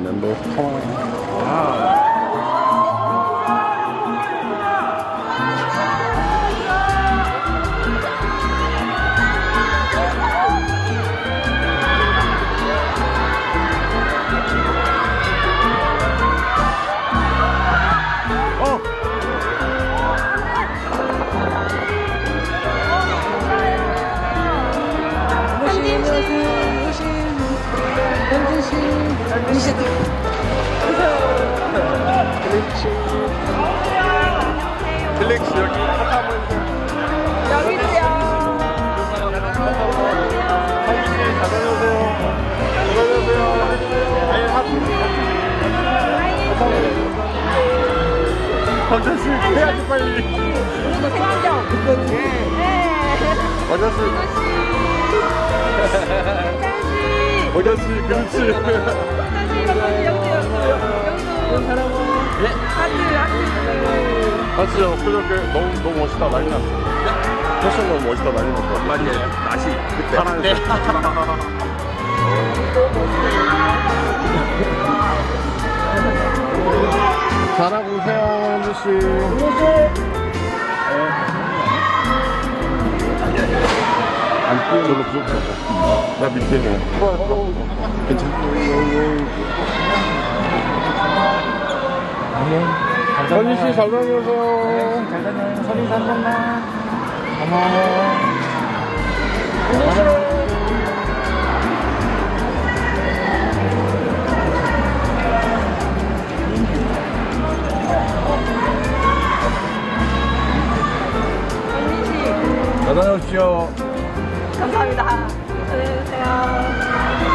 Number 4. Wow. 플렉스 여기 하트 한번 해주세요. 여기도요. 잘 다녀오세요. 잘 다녀오세요. 아니 하트. 건전씨 해야지 빨리. 오늘도 생일죠? 네. 건전씨. 건전씨 그렇지. 여기도. 예? 하트. 진짜 표정이 너무 멋있다 난리 났어. 패션 너무 멋있다 난리 났어. 맞아요. 맛이 그때. 사랑해. 잘하고 오세요, 현주씨. 안 뛰는 걸로 부족하다. 나 밑에 뭐. 괜찮아. 현주씨 잘 다녀오세요. 잘 다녀요. 서린 삼성만. 고마워. 잘 다녀오십시오. 감사합니다. 안녕하세요.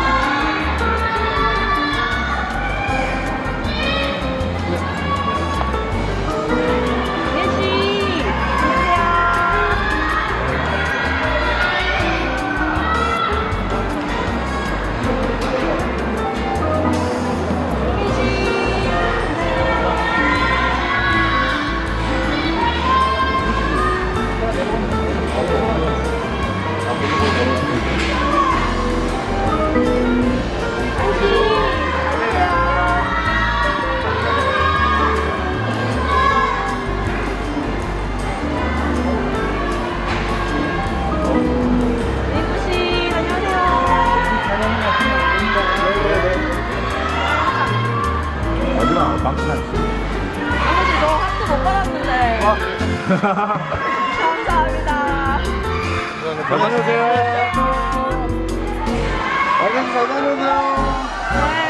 아버지 너 하트 못 받았는데. 감사합니다. 잘 다녀오세요. 아버지 잘 다녀오세요. 네.